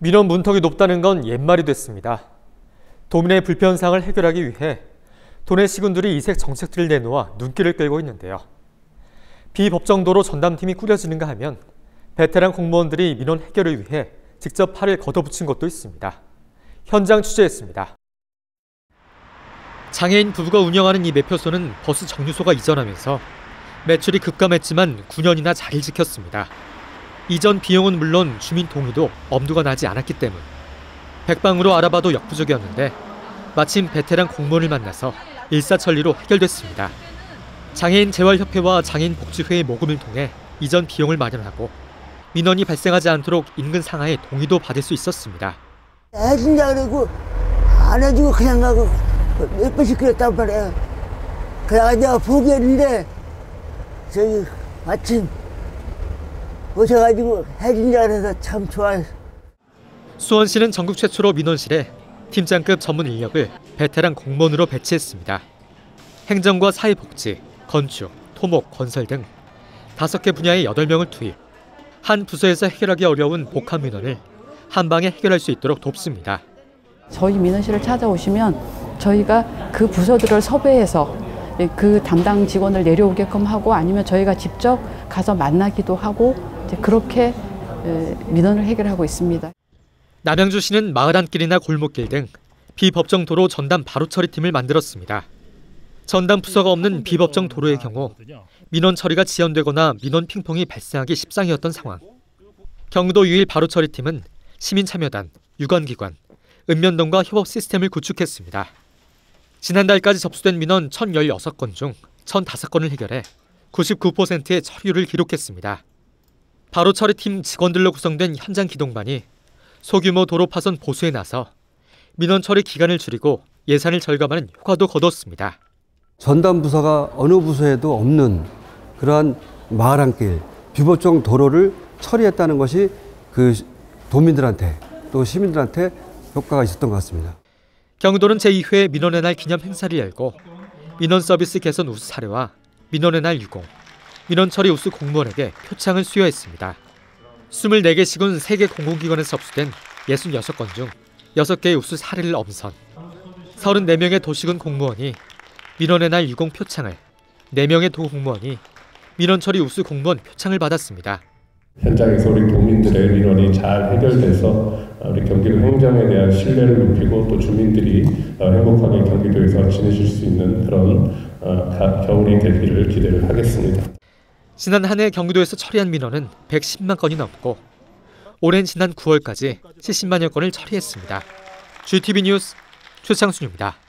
민원 문턱이 높다는 건 옛말이 됐습니다. 도민의 불편사항을 해결하기 위해 도내 시군들이 이색 정책들을 내놓아 눈길을 끌고 있는데요. 비법정도로 전담팀이 꾸려지는가 하면 베테랑 공무원들이 민원 해결을 위해 직접 팔을 걷어붙인 것도 있습니다. 현장 취재했습니다. 장애인 부부가 운영하는 이 매표소는 버스 정류소가 이전하면서 매출이 급감했지만 9년이나 자리를 지켰습니다. 이전 비용은 물론 주민 동의도 엄두가 나지 않았기 때문. 백방으로 알아봐도 역부족이었는데 마침 베테랑 공무원을 만나서 일사천리로 해결됐습니다. 장애인 재활협회와 장애인복지회의 모금을 통해 이전 비용을 마련하고 민원이 발생하지 않도록 인근 상하의 동의도 받을 수 있었습니다. 해준다 그러고 안 해주고 그냥 가고 몇 번씩 그랬단 말이야. 그래가 내가 포기했는데 저기 마침 오셔가지고 해준다 그래서 참 좋아요. 수원시는 전국 최초로 민원실에 팀장급 전문 인력을 베테랑 공무원으로 배치했습니다. 행정과 사회복지, 건축, 토목, 건설 등 5개 분야의 8명을 투입. 한 부서에서 해결하기 어려운 복합 민원을 한 방에 해결할 수 있도록 돕습니다. 저희 민원실을 찾아오시면 저희가 그 부서들을 섭외해서 그 담당 직원을 내려오게끔 하고 아니면 저희가 직접 가서 만나기도 하고 그렇게 민원을 해결하고 있습니다. 남양주시는 마을 안길이나 골목길 등 비법정 도로 전담 바로 처리팀을 만들었습니다. 전담 부서가 없는 비법정 도로의 경우 민원 처리가 지연되거나 민원 핑퐁이 발생하기 십상이었던 상황. 경기도 유일 바로 처리팀은 시민참여단, 유관기관, 읍면동과 협업 시스템을 구축했습니다. 지난달까지 접수된 민원 1,016건 중 1,005건을 해결해 99%의 처리율을 기록했습니다. 바로 처리팀 직원들로 구성된 현장 기동반이 소규모 도로 파손 보수에 나서 민원 처리 기간을 줄이고 예산을 절감하는 효과도 거뒀습니다. 전담 부서가 어느 부서에도 없는 그러한 마을 안길, 비법정 도로를 처리했다는 것이 그 도민들한테 또 시민들한테 효과가 있었던 것 같습니다. 경기도는 제2회 민원의 날 기념 행사를 열고 민원 서비스 개선 우수 사례와 민원의 날 유공, 민원 처리 우수 공무원에게 표창을 수여했습니다. 24개 시군 3개 공공기관에서 접수된 66건 중 6개의 우수 사례를 엄선. 34명의 도시군 공무원이 민원의 날 유공 표창을, 4명의 도공무원이 민원 처리 우수 공무원 표창을 받았습니다. 현장에서 우리 도민들의 민원이 잘 해결돼서 우리 경기도 행정에 대한 신뢰를 높이고 또 주민들이 행복하게 경기도에서 지내실 수 있는 그런 겨울이 되기를 기대를 하겠습니다. 지난 한 해 경기도에서 처리한 민원은 110만 건이 넘고 올해는 지난 9월까지 70만여 건을 처리했습니다. GTV 뉴스 최창순입니다.